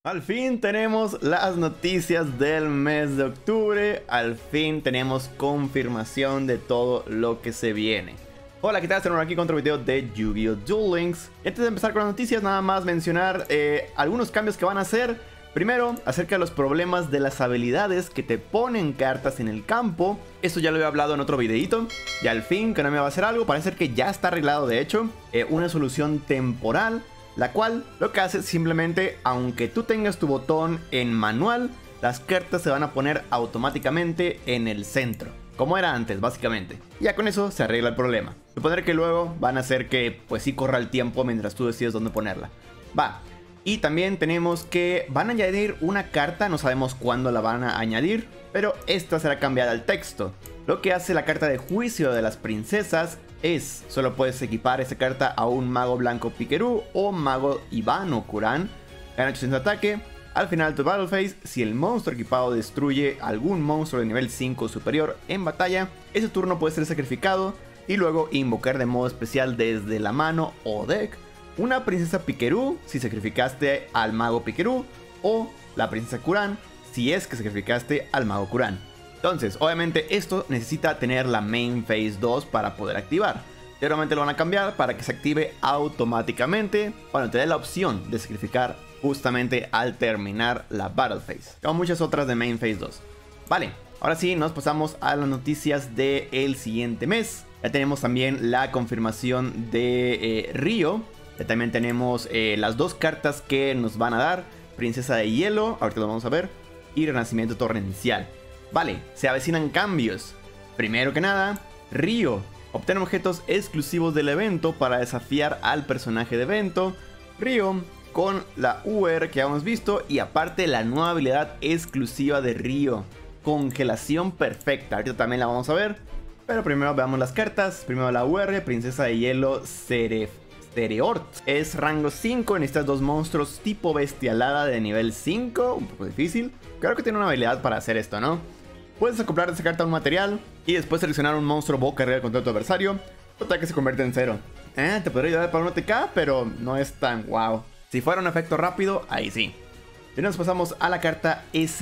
Al fin tenemos las noticias del mes de octubre. Al fin tenemos confirmación de todo lo que se viene. Hola, ¿qué tal? Estamos aquí con otro video de Yu-Gi-Oh! Duel Links. Y antes de empezar con las noticias, nada más mencionar algunos cambios que van a hacer. Primero, acerca de los problemas de las habilidades que te ponen cartas en el campo. Esto ya lo he hablado en otro videito. Y al fin, Konami va a hacer algo. Parece que ya está arreglado, de hecho. Una solución temporal, la cual lo que hace es simplemente, aunque tú tengas tu botón en manual, las cartas se van a poner automáticamente en el centro, como era antes básicamente. Ya con eso se arregla el problema. Suponer que luego van a hacer que pues sí corra el tiempo mientras tú decides dónde ponerla. Va. Y también tenemos que van a añadir una carta, no sabemos cuándo la van a añadir, pero esta será cambiada al texto. Lo que hace la carta de juicio de las princesas es, solo puedes equipar esa carta a un mago blanco Pikeru o mago Ibano Kuran. Gana 800 de ataque. Al final de tu battle phase, si el monstruo equipado destruye algún monstruo de nivel 5 o superior en batalla, ese turno puede ser sacrificado y luego invocar de modo especial desde la mano o deck una princesa Pikeru si sacrificaste al mago Pikeru, o la princesa Kuran si es que sacrificaste al mago Kuran. Entonces, obviamente esto necesita tener la main phase 2 para poder activar. Seguramente lo van a cambiar para que se active automáticamente cuando te dé la opción de sacrificar justamente al terminar la battle phase, como muchas otras de main phase 2. Vale, ahora sí nos pasamos a las noticias del siguiente mes. Ya tenemos también la confirmación de Río. Ya también tenemos las dos cartas que nos van a dar: Princesa de Hielo, ahorita lo vamos a ver, y Renacimiento Torrencial. Vale, se avecinan cambios. Primero que nada, Río. Obtén objetos exclusivos del evento para desafiar al personaje de evento. Río con la UR que ya hemos visto, y aparte la nueva habilidad exclusiva de Río, Congelación Perfecta. Ahorita también la vamos a ver, pero primero veamos las cartas. Primero la UR, Princesa de Hielo Cereort. Es rango 5, necesitas dos monstruos tipo bestialada de nivel 5, un poco difícil. Creo que tiene una habilidad para hacer esto, ¿no? Puedes acoplar esa carta a un material y después seleccionar un monstruo boca arriba contra tu adversario. Tu ataque se convierte en 0. Te podría ayudar para un OTK, pero no es tan wow. Si fuera un efecto rápido, ahí sí. Y nos pasamos a la carta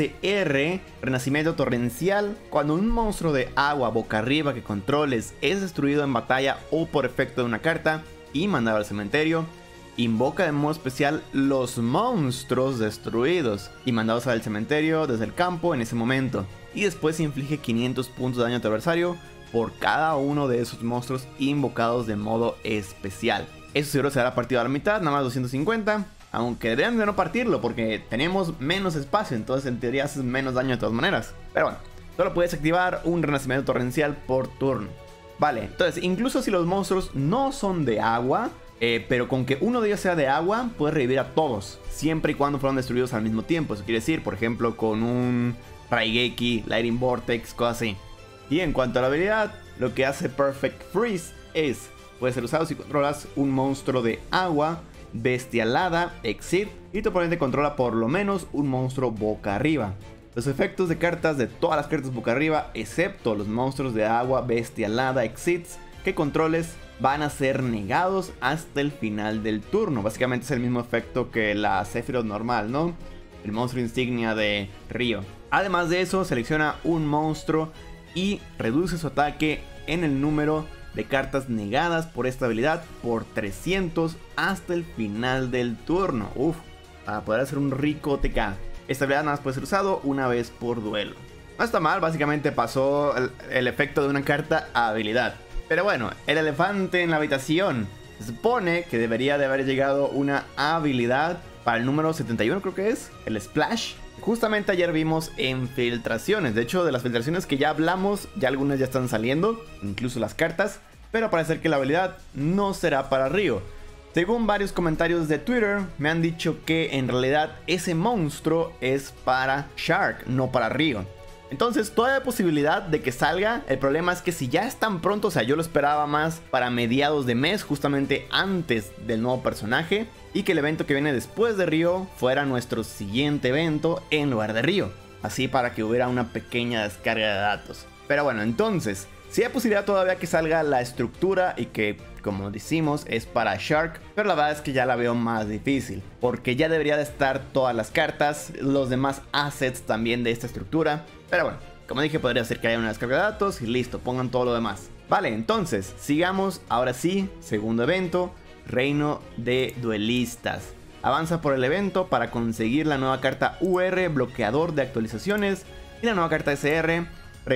SR, Renacimiento Torrencial. Cuando un monstruo de agua boca arriba que controles es destruido en batalla o por efecto de una carta y mandado al cementerio, invoca de modo especial los monstruos destruidos y mandados al cementerio desde el campo en ese momento. Y después inflige 500 puntos de daño a tu adversario por cada uno de esos monstruos invocados de modo especial. Eso seguro se hará partido a la mitad, nada más 250. Aunque deberían de no partirlo porque tenemos menos espacio, entonces en teoría haces menos daño de todas maneras. Pero bueno, solo puedes activar un Renacimiento Torrencial por turno. Vale, entonces incluso si los monstruos no son de agua, pero con que uno de ellos sea de agua, puedes revivir a todos, siempre y cuando fueron destruidos al mismo tiempo. Eso quiere decir, por ejemplo, con un Raigeki, Lightning Vortex, cosas así. Y en cuanto a la habilidad, lo que hace Perfect Freeze es, puede ser usado si controlas un monstruo de agua, bestialada, Exit, y tu oponente controla por lo menos un monstruo boca arriba. Los efectos de cartas de todas las cartas boca arriba, excepto los monstruos de agua, bestialada, Exits, que controles, van a ser negados hasta el final del turno. Básicamente es el mismo efecto que la Sephiroth normal, ¿no? El monstruo insignia de Río. Además de eso, selecciona un monstruo y reduce su ataque en el número de cartas negadas por esta habilidad por 300 hasta el final del turno. Uf, para poder hacer un rico TK. Esta habilidad nada más puede ser usado una vez por duelo. No está mal, básicamente pasó el efecto de una carta a habilidad. Pero bueno, el elefante en la habitación. Se supone que debería de haber llegado una habilidad para el número 71, creo que es, el Splash. Justamente ayer vimos en filtraciones. De hecho, de las filtraciones que ya hablamos, ya algunas ya están saliendo, incluso las cartas. Pero parece que la habilidad no será para Río. Según varios comentarios de Twitter, me han dicho que en realidad ese monstruo es para Shark, no para Río. Entonces todavía hay posibilidad de que salga. El problema es que si ya es tan pronto, o sea, yo lo esperaba más para mediados de mes, justamente antes del nuevo personaje, y que el evento que viene después de Río fuera nuestro siguiente evento en lugar de Río, así para que hubiera una pequeña descarga de datos. Pero bueno, entonces, si hay posibilidad todavía que salga la estructura y que como decimos, es para Shark, pero la verdad es que ya la veo más difícil, porque ya debería de estar todas las cartas, los demás assets también de esta estructura, pero bueno, como dije, podría ser que haya una descarga de datos y listo, pongan todo lo demás. Vale, entonces, sigamos, ahora sí, segundo evento, Reino de Duelistas. Avanza por el evento para conseguir la nueva carta UR, bloqueador de actualizaciones, y la nueva carta SR,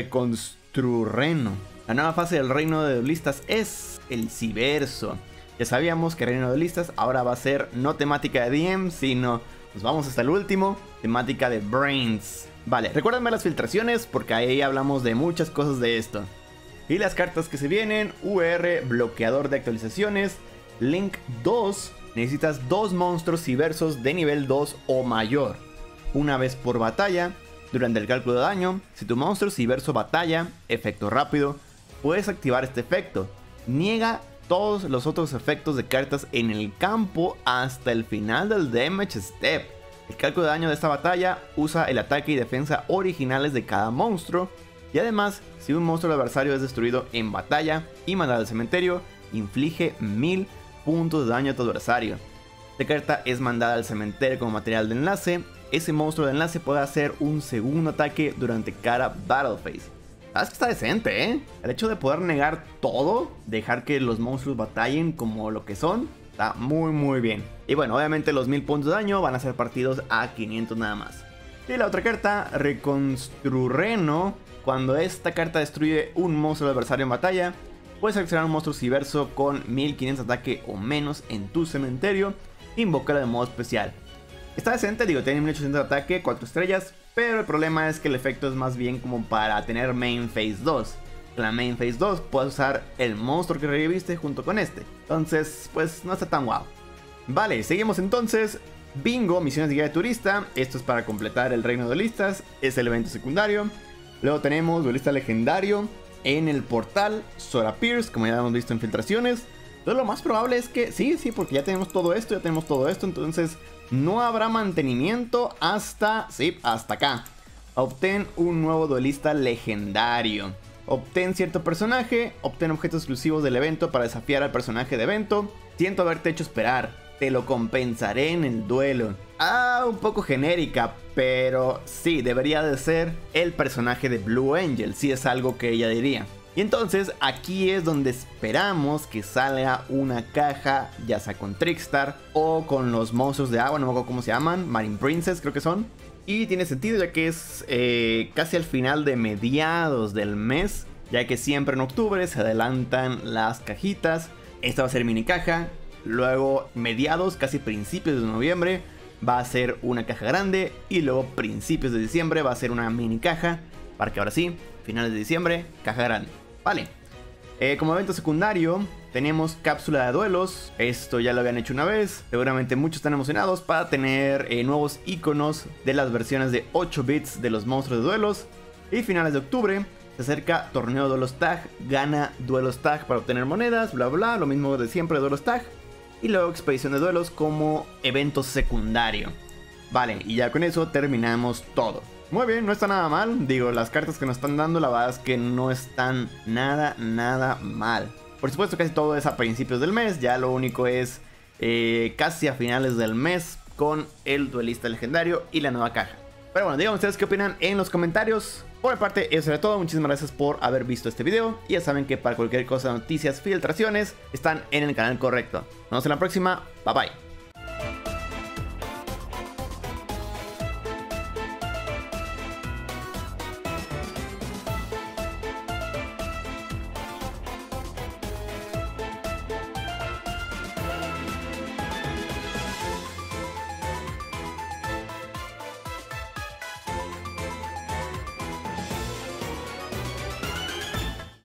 Reconstrurreno. La nueva fase del Reino de Duelistas es el Civerso. Ya sabíamos que Reino de Duelistas ahora va a ser no temática de DM, sino nos vamos hasta el último, temática de Brains. Vale, recuerden ver las filtraciones porque ahí hablamos de muchas cosas de esto. Y las cartas que se vienen, UR, bloqueador de actualizaciones, Link 2, necesitas 2 monstruos civersos de nivel 2 o mayor. Una vez por batalla, durante el cálculo de daño, si tu monstruo civerso batalla, efecto rápido, puedes activar este efecto. Niega todos los otros efectos de cartas en el campo hasta el final del damage step. El cálculo de daño de esta batalla usa el ataque y defensa originales de cada monstruo. Y además, si un monstruo adversario es destruido en batalla y mandado al cementerio, inflige 1000 puntos de daño a tu adversario. Esta carta es mandada al cementerio como material de enlace. Ese monstruo de enlace puede hacer un segundo ataque durante cada battle phase. Es que está decente, ¿eh? El hecho de poder negar todo, dejar que los monstruos batallen como lo que son, está muy bien. Y bueno, obviamente los 1000 puntos de daño van a ser partidos a 500 nada más. Y la otra carta, Reconstrurreno. Cuando esta carta destruye un monstruo adversario en batalla, puedes seleccionar un monstruo civerso con 1500 ataque o menos en tu cementerio. Invócalo de modo especial. Está decente, digo, tiene 1800 de ataque, 4 estrellas. Pero el problema es que el efecto es más bien como para tener Main Phase 2. En la Main Phase 2 puedes usar el monstruo que reviviste junto con este. Entonces, pues no está tan guau. Vale, seguimos entonces. Bingo, misiones de guía de turista. Esto es para completar el Reino de Duelistas. Es el evento secundario. Luego tenemos Duelista Legendario en el portal Sora Pierce, como ya hemos visto en filtraciones. Entonces lo más probable es que sí, porque ya tenemos todo esto, entonces no habrá mantenimiento hasta acá. Obtén un nuevo duelista legendario. Obtén cierto personaje, obtén objetos exclusivos del evento para desafiar al personaje de evento. Siento haberte hecho esperar, te lo compensaré en el duelo. Un poco genérica, pero sí, debería de ser el personaje de Blue Angel, si es algo que ella diría. Y entonces aquí es donde esperamos que salga una caja, ya sea con Trickstar o con los monstruos de agua, no me acuerdo cómo se llaman, Marine Princess creo que son. Y tiene sentido ya que es casi al final de mediados del mes, ya que siempre en octubre se adelantan las cajitas. Esta va a ser mini caja, luego mediados, casi principios de noviembre, va a ser una caja grande y luego principios de diciembre va a ser una mini caja, para que ahora sí, finales de diciembre, caja grande. Vale, como evento secundario tenemos cápsula de duelos. Esto ya lo habían hecho una vez. Seguramente muchos están emocionados para tener nuevos iconos de las versiones de 8 bits de los monstruos de duelos. Y finales de octubre se acerca torneo de duelos tag. Gana duelos tag para obtener monedas, bla bla, lo mismo de siempre, duelos tag. Y luego expedición de duelos como evento secundario. Vale, y ya con eso terminamos todo. Muy bien, no está nada mal. Digo, las cartas que nos están dando, la verdad es que no están nada mal. Por supuesto, casi todo es a principios del mes. Ya lo único es casi a finales del mes con el duelista legendario y la nueva caja. Pero bueno, díganme ustedes qué opinan en los comentarios. Por mi parte, eso era todo. Muchísimas gracias por haber visto este video. Y ya saben que para cualquier cosa, noticias, filtraciones, están en el canal correcto. Nos vemos en la próxima. Bye bye.